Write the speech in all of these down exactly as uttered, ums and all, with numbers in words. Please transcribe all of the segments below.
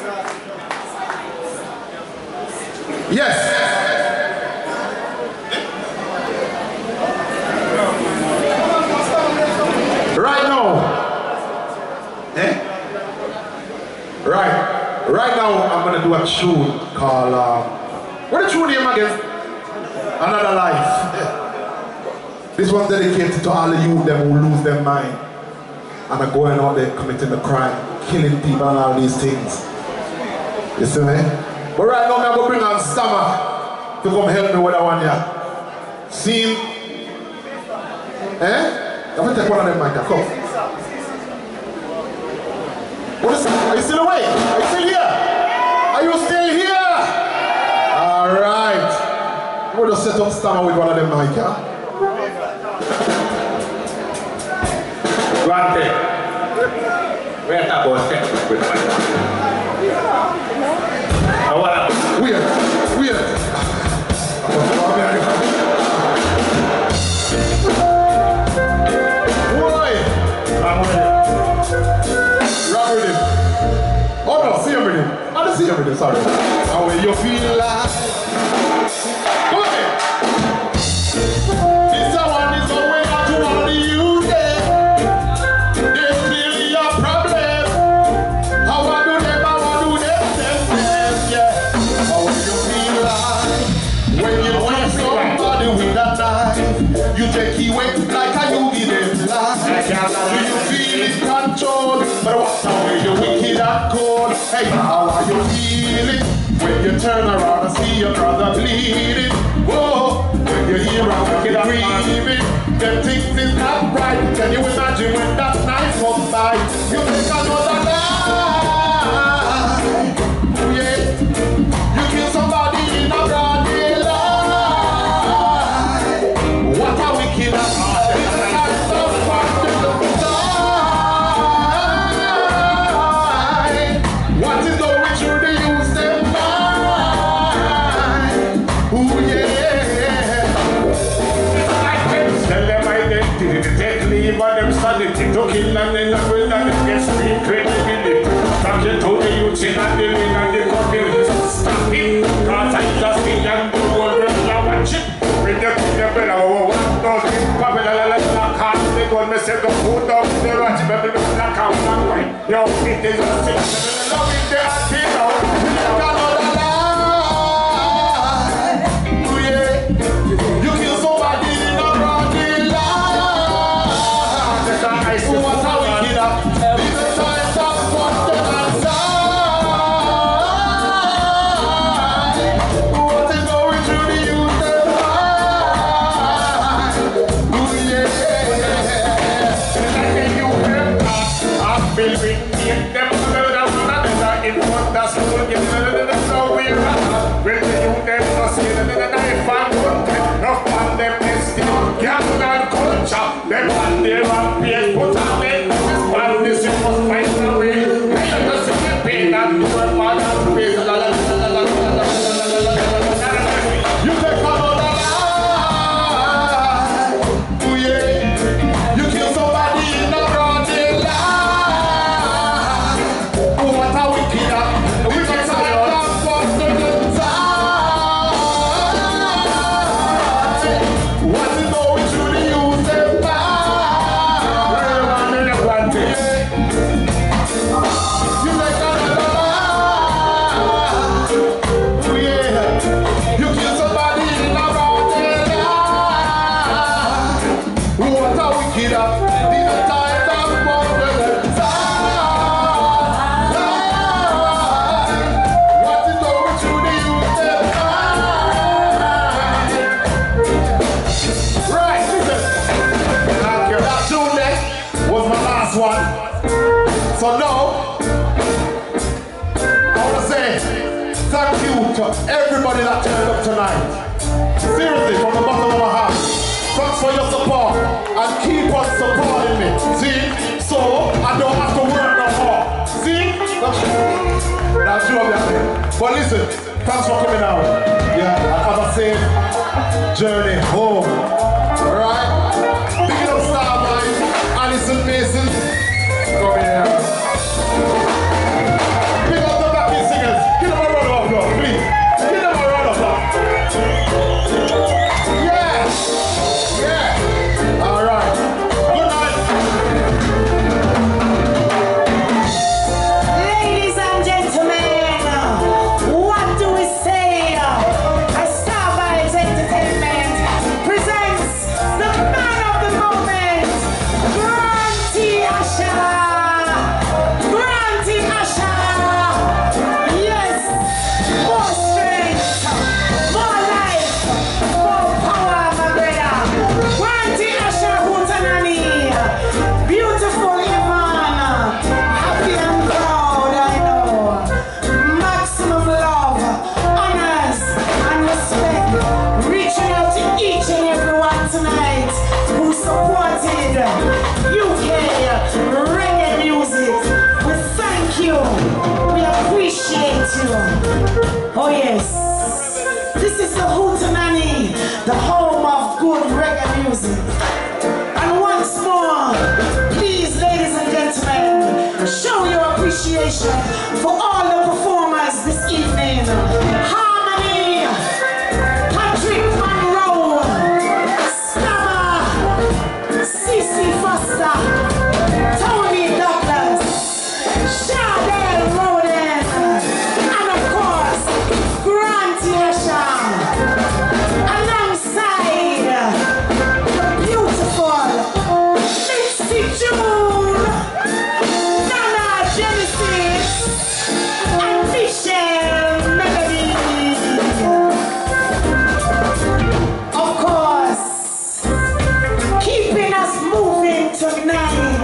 Yes. Right now. Eh? Right. Right now, I'm gonna do a tune called. Um, what the tune name again? Another Life. This one's dedicated to all the youth them who lose their mind and are going out there committing the crime, killing people and all these things. You see me? But right now, I'm going to bring on Stammer to come help me with that one here. See? Eh? I'm going to take one of them, Micah. Come. What is, are you still awake? Are you still here? Are you still here? Alright. We'll just set up Stammer with one of them, Micah. One thing. We're not about sex with Micah. Weird, weird. Boy! Run with him. Oh no, see him with him. I don't see him with him, sorry. How will you feel like? Go ahead. This one is always out to all the youth. This really your problem. How I do them, how I do them, them, them, yeah. How will you feel like when you want somebody with a knife? You take it away like a you give them life. Do you feel it control? But what now when you wicked and cold? Hey, how are you feeling when you turn around and see your brother bleeding? Whoa, when you hear a wicked grieving, them things is not right. Can you imagine when that knife comes by? You take another life. Yeah, you kill somebody in a broad daylight. What a wicked and what is going through the use them mind? Ooh yeah. Tell them identity, take leave of them sanity, to kill and then not will not get street credibility. From the to the youth in and the ring and the community. Stop it, cause I just think and do one run and watch it. When you kill the bell, oh, one does it, pop it, la la la, cast the gun, me say go put up the watch, baby, the black out and white. Yo, it is a sick, love it, the antenna, Another life. Ooh yeah. You kill somebody in a broad daylight. What a wicked up. This is time to put them aside. What is going through the youth and mind? Ooh yeah. I'm building in them, in front of school, give them so weird. When the youth them no see the knife and gun, no fun them still gang and culture. Them on their rampage, put on them this one, this you must find a way. They just see the pain and do a man and praise. La la la la la la la la la. You take another life. Ooh yeah. You kill somebody in the broad daylight. Oh, what a wicked up. We can say that for the time. What is going through the youth and mind? You take another life. Ooh yeah. You kill somebody in the broad daylight. What a wicked up. These are times of wonder and time. What is going through the youth and mind? Right, listen. That tune there was my last one. So now, I want to say thank you to everybody that turned up tonight. Seriously, from the bottom of my heart. Thanks for your support and keep on supporting me. See? So I don't have to work no more. See? That's true of that. But listen, thanks for coming out. Yeah, and have a safe journey home. Alright? Pick it up, Starboy. Alison Mason. Come here. Pick up the back. U K reggae music. We thank you. We appreciate you. Oh yes. This is the Hootenanny, the home of good reggae music. And once more, please, ladies and gentlemen, show your appreciation for all the performers this evening. Harmony, Patrick Monroe, Stammer, Cece Foster, Tony Douglas, Shadell Roden, and of course, Grant Yesham, alongside the beautiful Mitzi June, Nana Genesis, and Michelle Melody. Of course, keeping us moving tonight,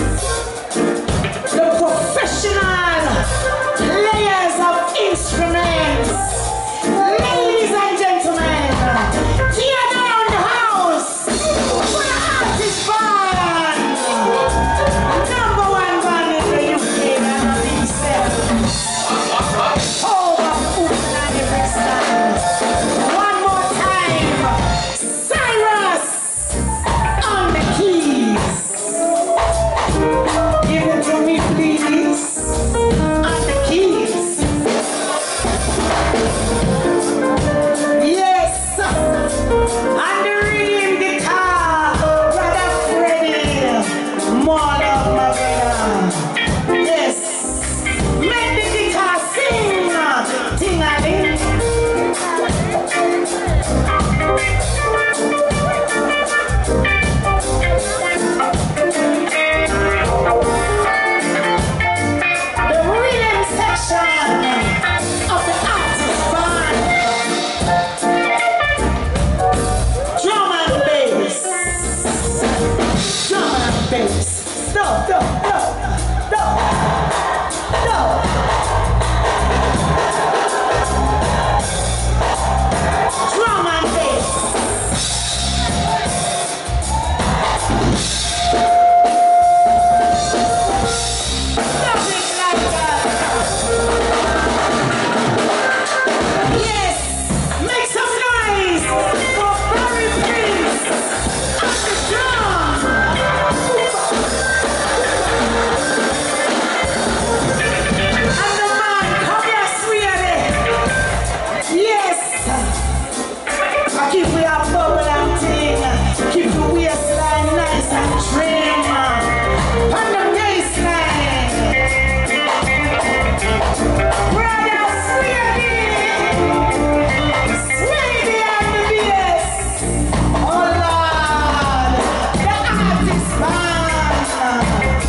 the professional players of instruments. Ladies and gentlemen, tear down the house for the artist band. Number one band in the U K and the East. Home of Hootenanny freestyle. One more time, Cyrus on the keys. Give it to me, please. On the keys. Yes, and the rhythm guitar, Brother Freddie, more love, my brother. Yes, make the guitar sing, ting-a-ling. The rhythm section of the artist band. Drum and bass. Drum and bass. Stop, stop, stop, stop, stop. Drum and bass. Stop it like that. Yes, make some noise for Barry Prince on the drum. And the man, come here, sweetie. Yes, I keep we a bubble and thing, keep the waistline nice and trim. On the baseline, brother Sweetie, Sweetie and the bass. Oh Lord, the artist band.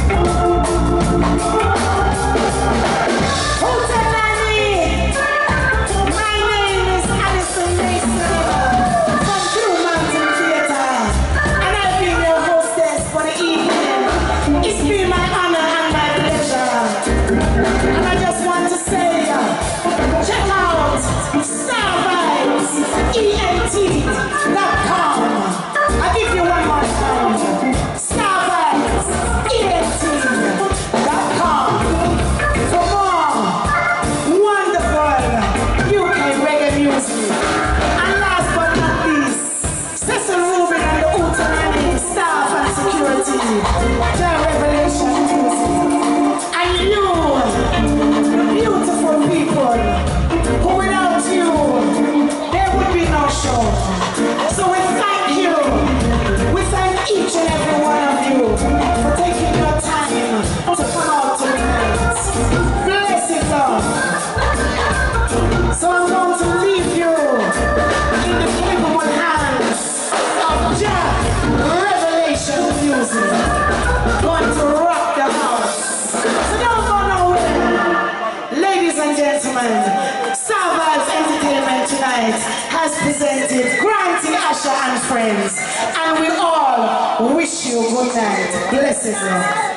Hootenanny, my name is Alison Mason from Blue Mountain Theatre, and I've been your hostess for the evening. It's been my honor and my pleasure. And I just want to say, check out star vibes E N T dot com. I give you one more time. star vibes E N T dot com for more wonderful U K reggae music. And last but not least, Cecil Rubin and the Hootenanny staff and security, their revelation music. And you, beautiful people, who without you, there would be no show. So we thank you. We thank each and every one of you for taking your time to come out tonight. Bless it, Lord. So I'm going to leave you in the capable hands of Jack Revelation Music. Going to rock the house. So don't go nowhere. Ladies and gentlemen, Star Vibes Entertainment tonight has presented Granty, Asher and friends. And we all wish you good night. Bless it, Lord.